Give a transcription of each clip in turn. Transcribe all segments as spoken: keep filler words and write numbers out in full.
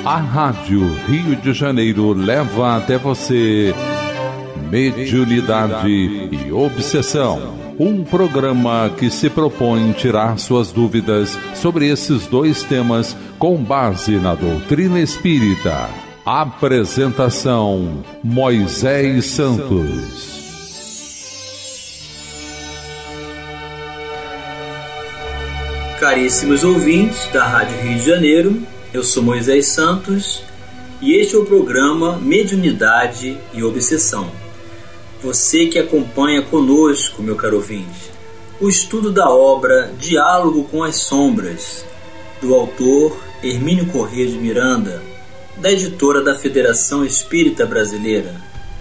A Rádio Rio de Janeiro leva até você Mediunidade e Obsessão, um programa que se propõe tirar suas dúvidas sobre esses dois temas com base na doutrina espírita. Apresentação: Moisés Santos. Caríssimos ouvintes da Rádio Rio de Janeiro, eu sou Moisés Santos e este é o programa Mediunidade e Obsessão. Você que acompanha conosco, meu caro ouvinte, o estudo da obra Diálogo com as Sombras, do autor Hermínio Corrêa de Miranda, da editora da Federação Espírita Brasileira.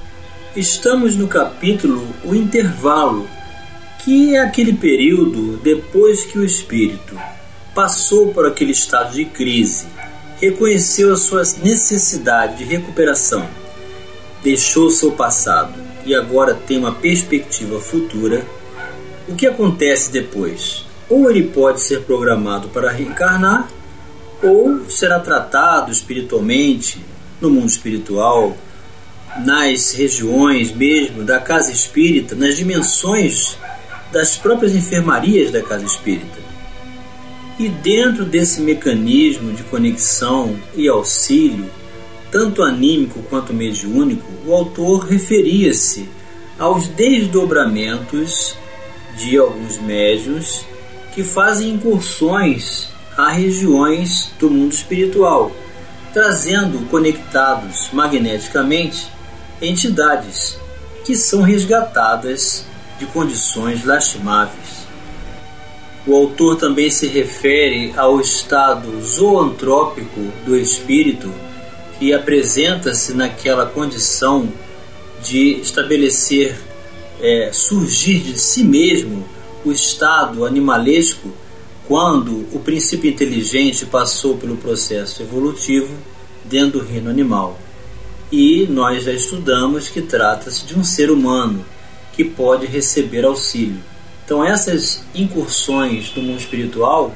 Estamos no capítulo O Intervalo, que é aquele período depois que o espírito passou por aquele estado de crise, reconheceu a sua necessidade de recuperação, deixou seu passado e agora tem uma perspectiva futura. O que acontece depois? Ou ele pode ser programado para reencarnar, ou será tratado espiritualmente no mundo espiritual, nas regiões mesmo da casa espírita, nas dimensões das próprias enfermarias da casa espírita. E dentro desse mecanismo de conexão e auxílio, tanto anímico quanto mediúnico, o autor referia-se aos desdobramentos de alguns médiuns que fazem incursões a regiões do mundo espiritual, trazendo conectados magneticamente entidades que são resgatadas de condições lastimáveis. O autor também se refere ao estado zoantrópico do espírito, que apresenta-se naquela condição de estabelecer, é, surgir de si mesmo o estado animalesco, quando o princípio inteligente passou pelo processo evolutivo dentro do reino animal. E nós já estudamos que trata-se de um ser humano que pode receber auxílio. Então essas incursões no mundo espiritual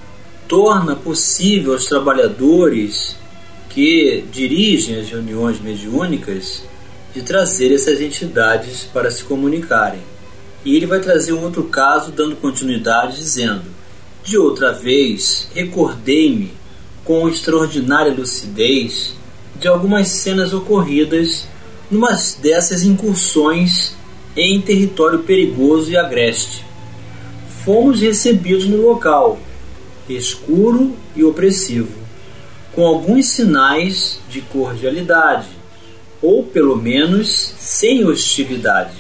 torna possível aos trabalhadores que dirigem as reuniões mediúnicas de trazer essas entidades para se comunicarem. E ele vai trazer um outro caso dando continuidade dizendo: de outra vez recordei-me com extraordinária lucidez de algumas cenas ocorridas numa dessas incursões em território perigoso e agreste. Fomos recebidos no local, escuro e opressivo, com alguns sinais de cordialidade, ou pelo menos sem hostilidade.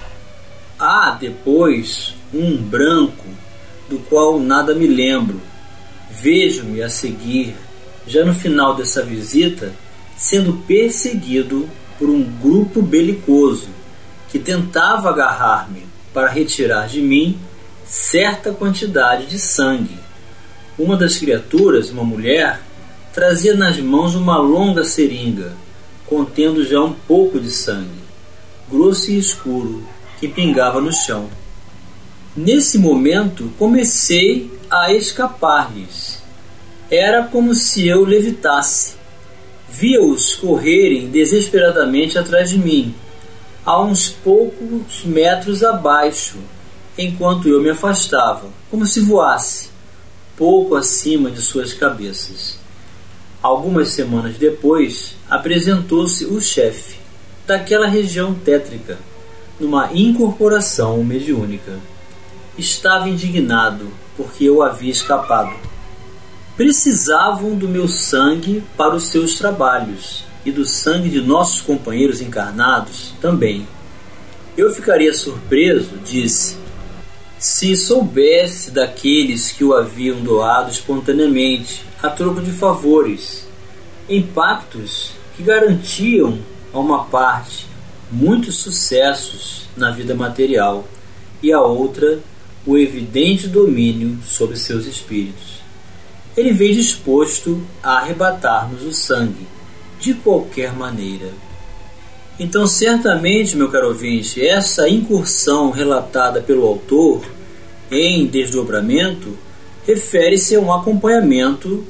Há depois um branco, do qual nada me lembro. Vejo-me a seguir, já no final dessa visita, sendo perseguido por um grupo belicoso que tentava agarrar-me para retirar de mim certa quantidade de sangue. Uma das criaturas, uma mulher, trazia nas mãos uma longa seringa, contendo já um pouco de sangue, grosso e escuro, que pingava no chão. Nesse momento comecei a escapar-lhes. Era como se eu levitasse. Via-os correrem desesperadamente atrás de mim, a uns poucos metros abaixo, enquanto eu me afastava, como se voasse, pouco acima de suas cabeças. Algumas semanas depois, apresentou-se o chefe daquela região tétrica, numa incorporação mediúnica. Estava indignado porque eu havia escapado. Precisavam do meu sangue para os seus trabalhos e do sangue de nossos companheiros encarnados também. Eu ficaria surpreso, disse, se soubesse daqueles que o haviam doado espontaneamente a troco de favores, em pactos que garantiam a uma parte muitos sucessos na vida material e a outra o evidente domínio sobre seus espíritos. Ele veio disposto a arrebatar-nos o sangue de qualquer maneira. Então, certamente, meu caro ouvinte, essa incursão relatada pelo autor em desdobramento refere-se a um acompanhamento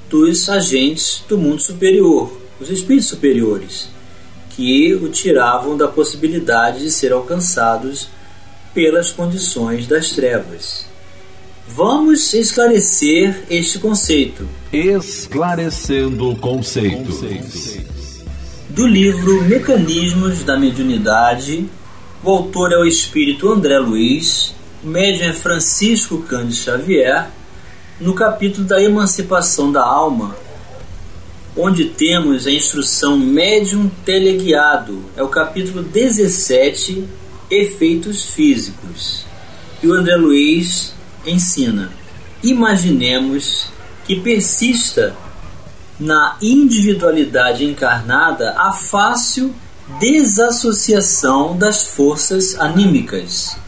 dos agentes do mundo superior, os espíritos superiores, que o tiravam da possibilidade de ser alcançados pelas condições das trevas. Vamos esclarecer este conceito. Esclarecendo conceitos. Do livro Mecanismos da Mediunidade, o autor é o espírito André Luiz, o médium é Francisco Cândido Xavier, no capítulo da emancipação da alma, onde temos a instrução médium teleguiado, é o capítulo dezessete, efeitos físicos. E o André Luiz ensina: imaginemos que persista na individualidade encarnada a fácil desassociação das forças anímicas.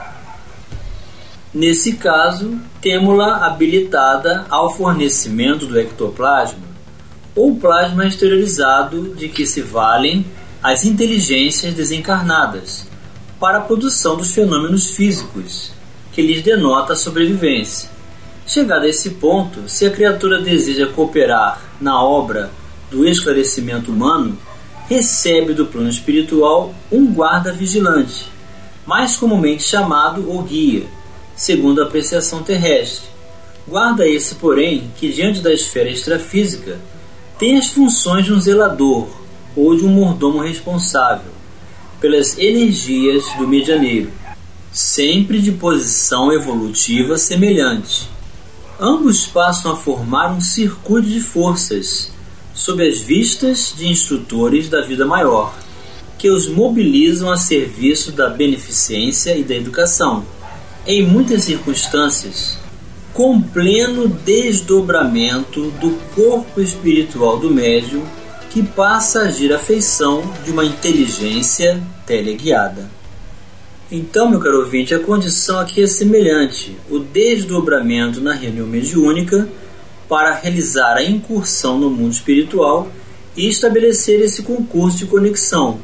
Nesse caso, temo-la habilitada ao fornecimento do ectoplasma, ou plasma exteriorizado de que se valem as inteligências desencarnadas para a produção dos fenômenos físicos, que lhes denota a sobrevivência. Chegado a esse ponto, se a criatura deseja cooperar na obra do esclarecimento humano, recebe do plano espiritual um guarda vigilante, mais comumente chamado o guia, segundo a apreciação terrestre. Guarda esse, porém, que diante da esfera extrafísica tem as funções de um zelador ou de um mordomo responsável pelas energias do medianeiro, sempre de posição evolutiva semelhante. Ambos passam a formar um circuito de forças sob as vistas de instrutores da vida maior, que os mobilizam a serviço da beneficência e da educação, em muitas circunstâncias, com pleno desdobramento do corpo espiritual do médium, que passa a agir à feição de uma inteligência teleguiada. Então, meu caro ouvinte, a condição aqui é semelhante: o desdobramento na reunião mediúnica para realizar a incursão no mundo espiritual e estabelecer esse concurso de conexão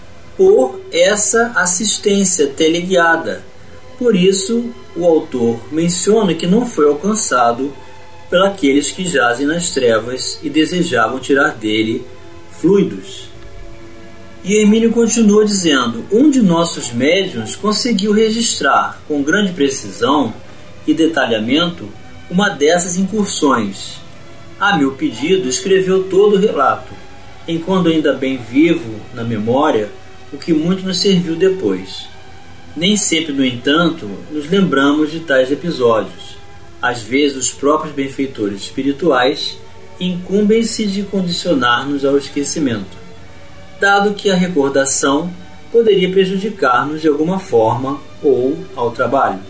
por essa assistência teleguiada. Por isso, o autor menciona que não foi alcançado pelos que jazem nas trevas e desejavam tirar dele fluidos. E Hermínio continua dizendo: um de nossos médiuns conseguiu registrar com grande precisão e detalhamento uma dessas incursões. A meu pedido, escreveu todo o relato, enquanto ainda bem vivo na memória, o que muito nos serviu depois. Nem sempre, no entanto, nos lembramos de tais episódios. Às vezes, os próprios benfeitores espirituais incumbem-se de condicionar-nos ao esquecimento, dado que a recordação poderia prejudicar-nos de alguma forma ou ao trabalho.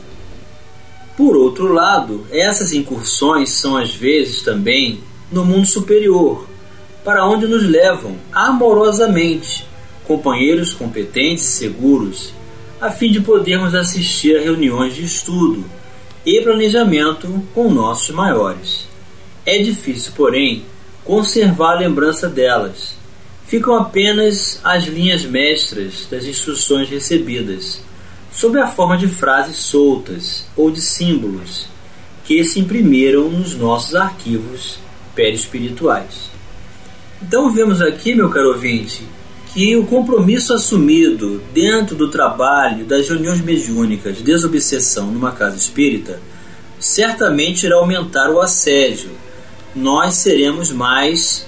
Por outro lado, essas incursões são às vezes também no mundo superior, para onde nos levam amorosamente companheiros competentes e seguros, a fim de podermos assistir a reuniões de estudo e planejamento com nossos maiores. É difícil, porém, conservar a lembrança delas. Ficam apenas as linhas mestras das instruções recebidas, sob a forma de frases soltas ou de símbolos que se imprimiram nos nossos arquivos perispirituais. Então vemos aqui, meu caro ouvinte, que o compromisso assumido dentro do trabalho das reuniões mediúnicas de desobsessão numa casa espírita certamente irá aumentar o assédio. Nós seremos mais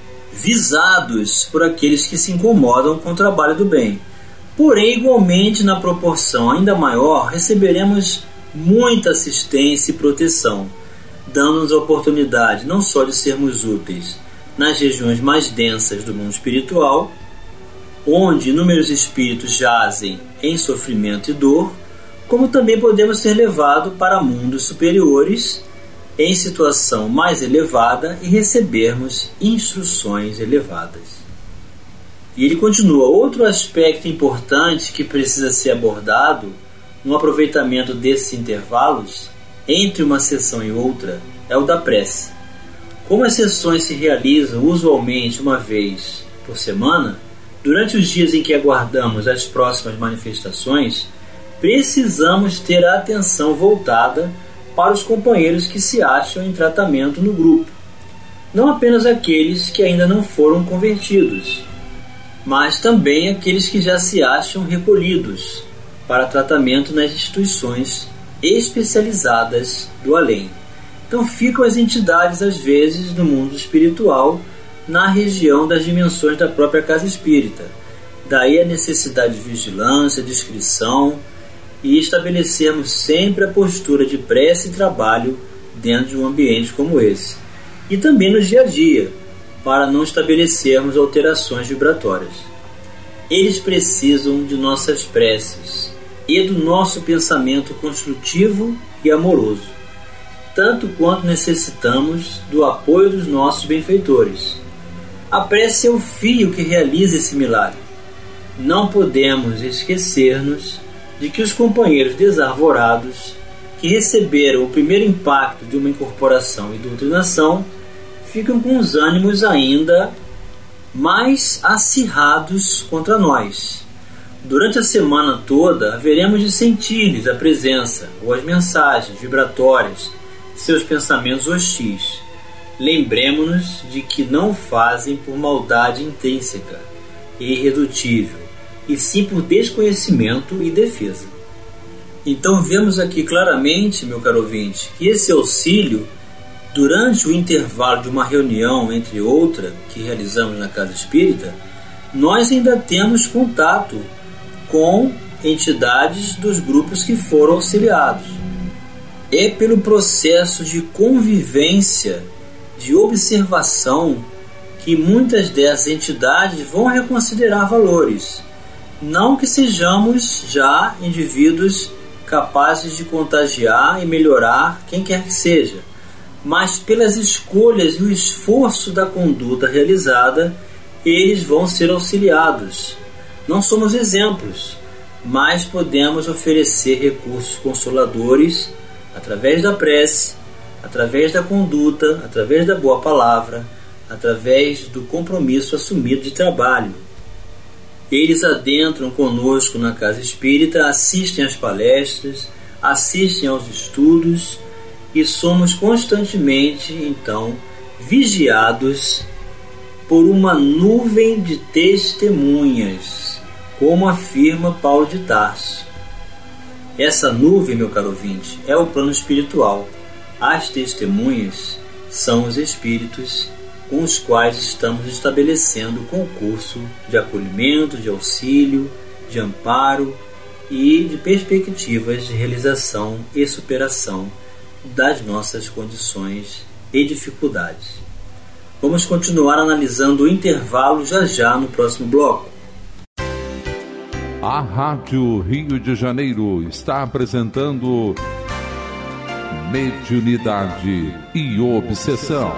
visados por aqueles que se incomodam com o trabalho do bem. Porém, igualmente, na proporção ainda maior, receberemos muita assistência e proteção, dando-nos a oportunidade não só de sermos úteis nas regiões mais densas do mundo espiritual, onde inúmeros espíritos jazem em sofrimento e dor, como também podemos ser levados para mundos superiores em situação mais elevada e recebermos instruções elevadas. E ele continua: outro aspecto importante que precisa ser abordado no aproveitamento desses intervalos entre uma sessão e outra é o da prece. Como as sessões se realizam usualmente uma vez por semana, durante os dias em que aguardamos as próximas manifestações, precisamos ter a atenção voltada para os companheiros que se acham em tratamento no grupo. não apenas aqueles que ainda não foram convertidos, mas também aqueles que já se acham recolhidos para tratamento nas instituições especializadas do além. Então ficam as entidades, às vezes, do mundo espiritual na região das dimensões da própria casa espírita. Daí a necessidade de vigilância, discrição e estabelecermos sempre a postura de prece e trabalho dentro de um ambiente como esse. E também no dia a dia, para não estabelecermos alterações vibratórias. Eles precisam de nossas preces e do nosso pensamento construtivo e amoroso, tanto quanto necessitamos do apoio dos nossos benfeitores. A prece é o fio que realiza esse milagre. Não podemos esquecer-nos de que os companheiros desarvorados que receberam o primeiro impacto de uma incorporação e doutrinação ficam com os ânimos ainda mais acirrados contra nós. Durante a semana toda haveremos de sentir-lhes a presença ou as mensagens vibratórias de seus pensamentos hostis. Lembremos-nos de que não fazem por maldade intrínseca e irredutível, e sim por desconhecimento e defesa. Então vemos aqui claramente, meu caro ouvinte, que esse auxílio, durante o intervalo de uma reunião entre outra que realizamos na casa espírita, nós ainda temos contato com entidades dos grupos que foram auxiliados. É pelo processo de convivência, de observação, que muitas dessas entidades vão reconsiderar valores. Não que sejamos já indivíduos capazes de contagiar e melhorar quem quer que seja, mas pelas escolhas e o esforço da conduta realizada, eles vão ser auxiliados. Não somos exemplos, mas podemos oferecer recursos consoladores através da prece, através da conduta, através da boa palavra, através do compromisso assumido de trabalho. Eles adentram conosco na casa espírita, assistem às palestras, assistem aos estudos e somos constantemente, então, vigiados por uma nuvem de testemunhas, como afirma Paulo de Tarso. Essa nuvem, meu caro ouvinte, é o plano espiritual. As testemunhas são os espíritos com os quais estamos estabelecendo o concurso de acolhimento, de auxílio, de amparo e de perspectivas de realização e superação das nossas condições e dificuldades. Vamos continuar analisando o intervalo já já no próximo bloco. A Rádio Rio de Janeiro está apresentando Mediunidade e Obsessão.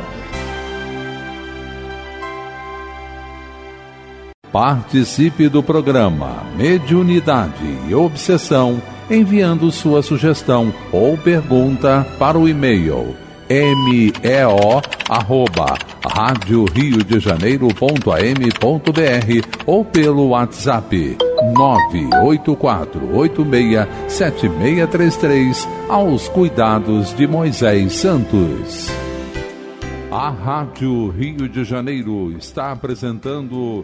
Participe do programa Mediunidade e Obsessão enviando sua sugestão ou pergunta para o e-mail meo arroba rádio rio de janeiro ponto a m ponto b r ou pelo WhatsApp nove oito quatro oito seis sete seis três três aos cuidados de Moisés Santos. A Rádio Rio de Janeiro está apresentando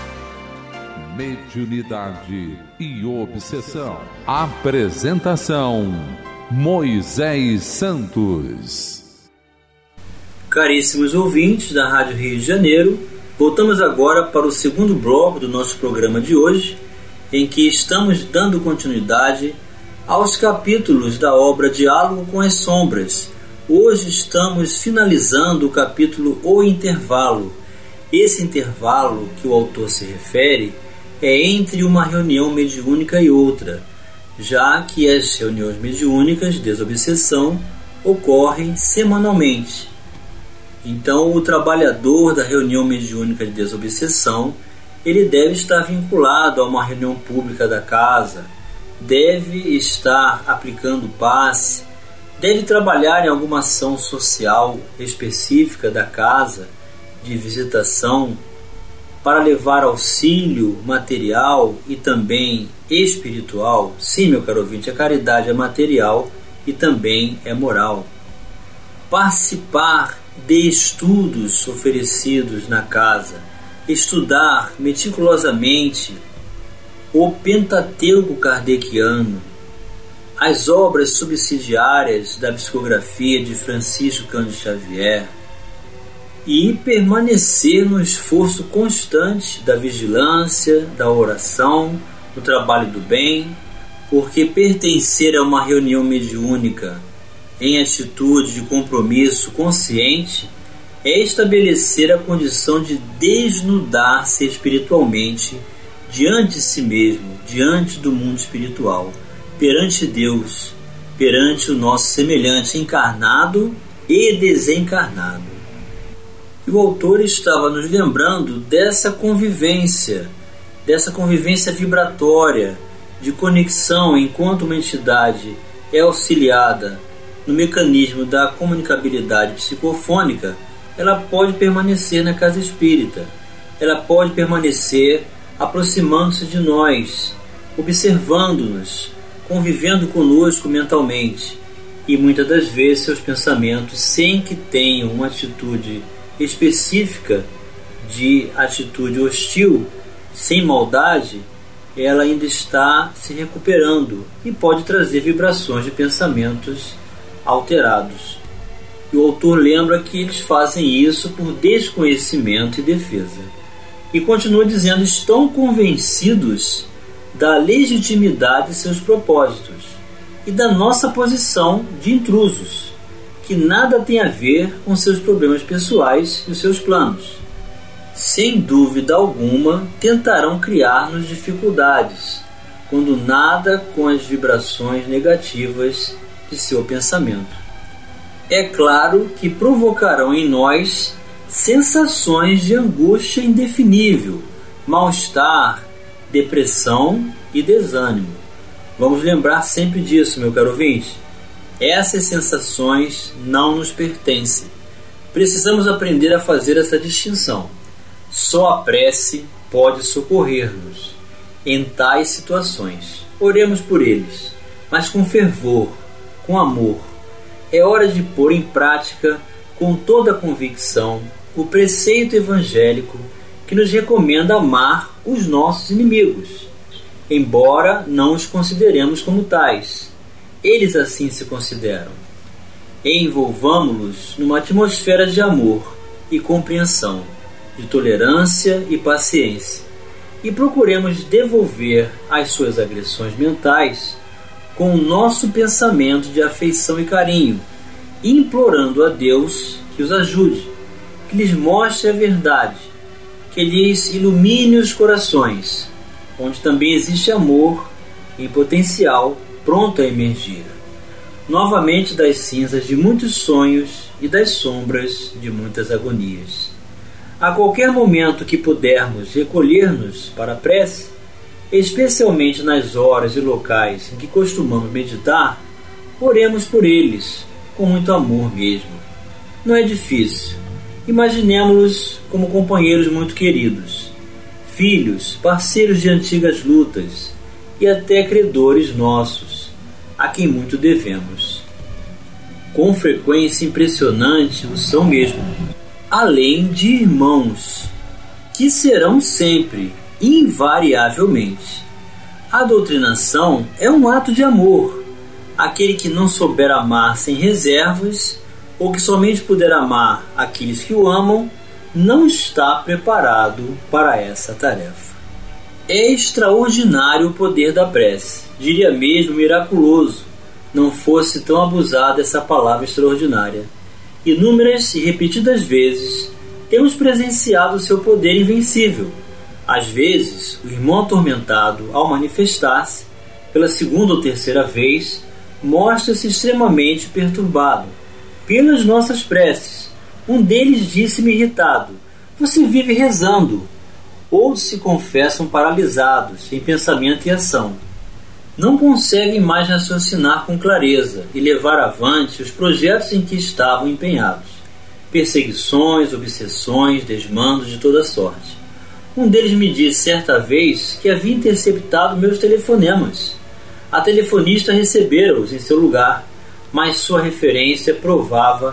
Mediunidade e Obsessão. Apresentação Moisés Santos. Caríssimos ouvintes da Rádio Rio de Janeiro, voltamos agora para o segundo bloco do nosso programa de hoje, em que estamos dando continuidade aos capítulos da obra Diálogo com as Sombras. Hoje estamos finalizando o capítulo O Intervalo. Esse intervalo que o autor se refere é entre uma reunião mediúnica e outra, já que as reuniões mediúnicas de desobsessão ocorrem semanalmente. Então, o trabalhador da reunião mediúnica de desobsessão, ele deve estar vinculado a uma reunião pública da casa, deve estar aplicando passe, deve trabalhar em alguma ação social específica da casa, de visitação, para levar auxílio material e também espiritual. Sim, meu caro ouvinte, a caridade é material e também é moral. Participar de estudos oferecidos na casa, estudar meticulosamente o Pentateuco kardeciano, as obras subsidiárias da psicografia de Francisco Cândido Xavier e permanecer no esforço constante da vigilância, da oração, do trabalho do bem, porque pertencer a uma reunião mediúnica em atitude de compromisso consciente é estabelecer a condição de desnudar-se espiritualmente diante de si mesmo, diante do mundo espiritual, perante Deus, perante o nosso semelhante encarnado e desencarnado. E o autor estava nos lembrando dessa convivência, dessa convivência vibratória, de conexão enquanto uma entidade é auxiliada no mecanismo da comunicabilidade psicofônica, ela pode permanecer na casa espírita, ela pode permanecer aproximando-se de nós, observando-nos, convivendo conosco mentalmente, e muitas das vezes seus pensamentos, sem que tenham uma atitude específica de atitude hostil, sem maldade, ela ainda está se recuperando e pode trazer vibrações de pensamentos alterados. E o autor lembra que eles fazem isso por desconhecimento e defesa. E continua dizendo: estão convencidos da legitimidade de seus propósitos e da nossa posição de intrusos, que nada tem a ver com seus problemas pessoais e os seus planos. Sem dúvida alguma, tentarão criar-nos dificuldades, quando nada com as vibrações negativas de seu pensamento. É claro que provocarão em nós sensações de angústia indefinível, mal-estar, depressão e desânimo. Vamos lembrar sempre disso, meu caro ouvinte. Essas sensações não nos pertencem. Precisamos aprender a fazer essa distinção. Só a prece pode socorrer-nos em tais situações. Oremos por eles, mas com fervor, com amor. É hora de pôr em prática, com toda a convicção, o preceito evangélico que nos recomenda amar os nossos inimigos, embora não os consideremos como tais. Eles assim se consideram. Envolvamo-los numa atmosfera de amor e compreensão, de tolerância e paciência, e procuremos devolver as suas agressões mentais com o nosso pensamento de afeição e carinho, implorando a Deus que os ajude, que lhes mostre a verdade, que lhes ilumine os corações, onde também existe amor em potencial pronto a emergir, novamente das cinzas de muitos sonhos e das sombras de muitas agonias. A qualquer momento que pudermos recolher-nos para a prece, especialmente nas horas e locais em que costumamos meditar, oremos por eles, com muito amor mesmo. Não é difícil. Imaginemo-los como companheiros muito queridos, filhos, parceiros de antigas lutas e até credores nossos, a quem muito devemos. Com frequência impressionante o são mesmo, além de irmãos, que serão sempre, invariavelmente. A doutrinação é um ato de amor. Aquele que não souber amar sem reservas, ou que somente puder amar aqueles que o amam, não está preparado para essa tarefa. É extraordinário o poder da prece, diria mesmo miraculoso, não fosse tão abusada essa palavra extraordinária. Inúmeras e repetidas vezes temos presenciado o seu poder invencível. Às vezes, o irmão atormentado, ao manifestar-se, pela segunda ou terceira vez, mostra-se extremamente perturbado pelas nossas preces. Um deles disse-me irritado: "Você vive rezando." Outros se confessam paralisados em pensamento e ação. Não conseguem mais raciocinar com clareza e levar avante os projetos em que estavam empenhados. Perseguições, obsessões, desmandos de toda sorte. Um deles me disse certa vez que havia interceptado meus telefonemas. A telefonista recebera-os em seu lugar, mas sua referência provava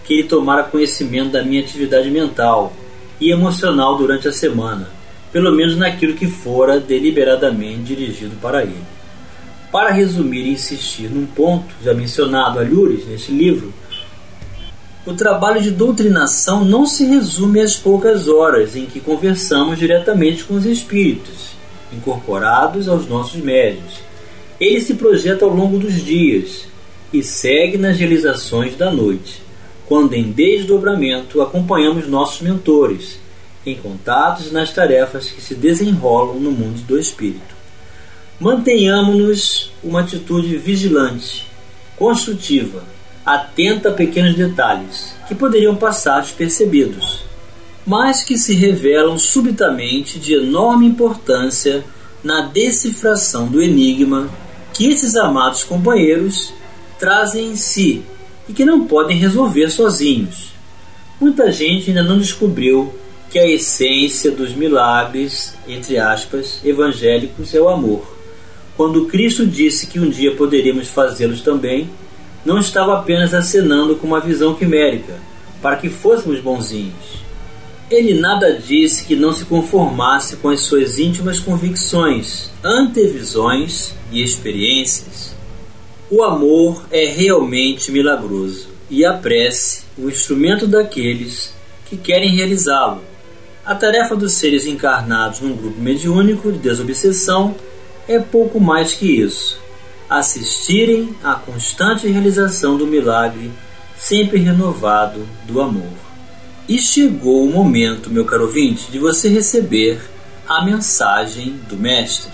que ele tomara conhecimento da minha atividade mental e emocional durante a semana, pelo menos naquilo que fora deliberadamente dirigido para ele. Para resumir e insistir num ponto já mencionado a Lures neste livro, o trabalho de doutrinação não se resume às poucas horas em que conversamos diretamente com os espíritos, incorporados aos nossos médios. Ele se projeta ao longo dos dias e segue nas realizações da noite, quando em desdobramento acompanhamos nossos mentores, em contatos e nas tarefas que se desenrolam no mundo do espírito. Mantenhamos-nos uma atitude vigilante, construtiva, atenta a pequenos detalhes que poderiam passar despercebidos, mas que se revelam subitamente de enorme importância na decifração do enigma que esses amados companheiros trazem em si e que não podem resolver sozinhos. Muita gente ainda não descobriu que a essência dos milagres, entre aspas, evangélicos é o amor. Quando Cristo disse que um dia poderíamos fazê-los também, não estava apenas acenando com uma visão quimérica, para que fôssemos bonzinhos. Ele nada disse que não se conformasse com as suas íntimas convicções, antevisões e experiências. O amor é realmente milagroso, e a prece, o instrumento daqueles que querem realizá-lo. A tarefa dos seres encarnados num grupo mediúnico de desobsessão é pouco mais que isso: assistirem à constante realização do milagre sempre renovado do amor. E chegou o momento, meu caro ouvinte, de você receber a mensagem do Mestre.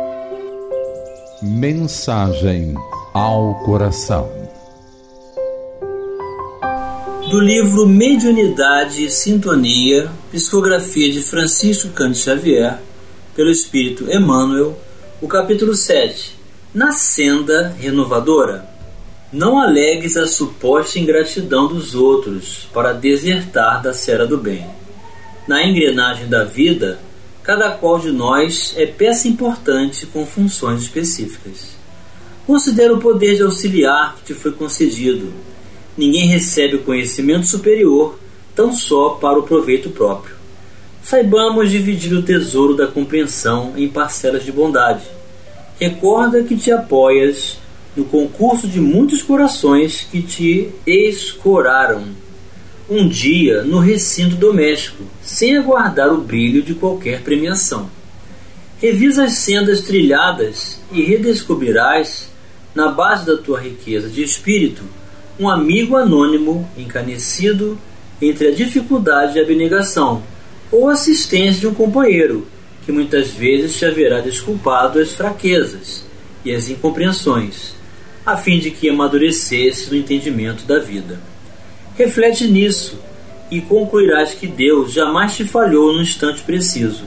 Mensagem ao coração. Do livro Mediunidade e Sintonia, psicografia de Francisco Cândido Xavier, pelo Espírito Emmanuel, o capítulo sete, Na Senda Renovadora. Não alegues a suposta ingratidão dos outros para desertar da sera do bem. Na engrenagem da vida, cada qual de nós é peça importante com funções específicas. Considera o poder de auxiliar que te foi concedido. Ninguém recebe o conhecimento superior tão só para o proveito próprio. Saibamos dividir o tesouro da compreensão em parcelas de bondade. Recorda que te apoias no concurso de muitos corações que te escoraram um dia no recinto doméstico, sem aguardar o brilho de qualquer premiação. Revisa as sendas trilhadas e redescobrirás, na base da tua riqueza de espírito, um amigo anônimo encanecido entre a dificuldade e a abnegação, ou assistência de um companheiro, que muitas vezes te haverá desculpado as fraquezas e as incompreensões, a fim de que amadurecesse no entendimento da vida. Reflete nisso e concluirás que Deus jamais te falhou no instante preciso.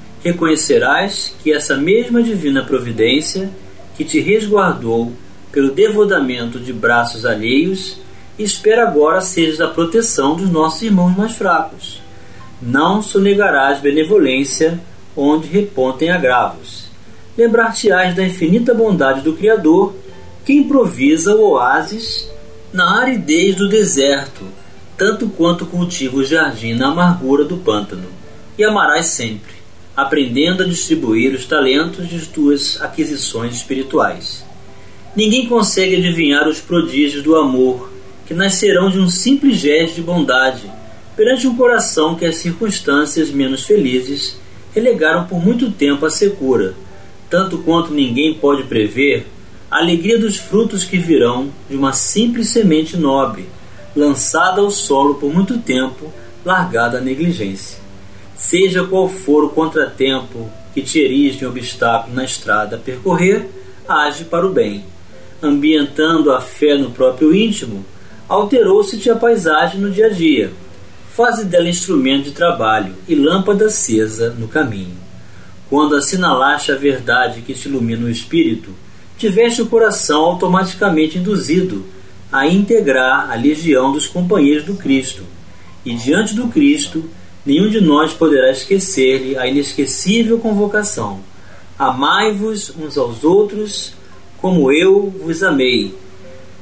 Reconhecerás que essa mesma divina providência que te resguardou pelo devodamento de braços alheios espera agora seja a proteção dos nossos irmãos mais fracos. Não sonegarás benevolência onde repontem agravos. Lembrar-te-ás da infinita bondade do Criador, que improvisa o oásis na aridez do deserto, tanto quanto cultiva o jardim na amargura do pântano. E amarás sempre, aprendendo a distribuir os talentos de tuas aquisições espirituais. Ninguém consegue adivinhar os prodígios do amor, que nascerão de um simples gesto de bondade, perante um coração que as circunstâncias menos felizes relegaram por muito tempo à secura, tanto quanto ninguém pode prever a alegria dos frutos que virão de uma simples semente nobre, lançada ao solo por muito tempo, largada à negligência. Seja qual for o contratempo que te erige um obstáculo na estrada a percorrer, age para o bem. Ambientando a fé no próprio íntimo, alterou-se-te a paisagem no dia a dia. Faze dela instrumento de trabalho e lâmpada acesa no caminho. Quando assinalaste a verdade que te ilumina o espírito, tiveste o coração automaticamente induzido a integrar a legião dos companheiros do Cristo, e diante do Cristo, nenhum de nós poderá esquecer-lhe a inesquecível convocação: amai-vos uns aos outros como eu vos amei.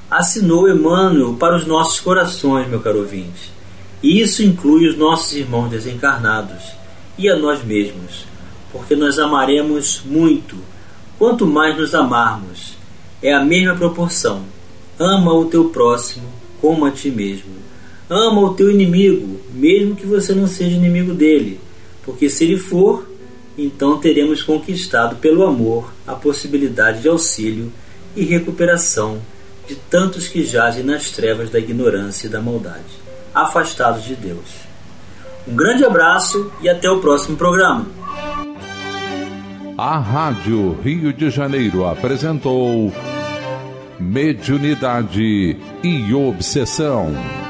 assinou Emmanuel para os nossos corações, meu caro ouvinte. E isso inclui os nossos irmãos desencarnados e a nós mesmos, porque nós amaremos muito, quanto mais nos amarmos. É a mesma proporção. Ama o teu próximo como a ti mesmo. Ama o teu inimigo, mesmo que você não seja inimigo dele, porque se ele for, então teremos conquistado pelo amor a possibilidade de auxílio e recuperação de tantos que jazem nas trevas da ignorância e da maldade, afastados de Deus. Um grande abraço e até o próximo programa. A Rádio Rio de Janeiro apresentou Mediunidade e Obsessão.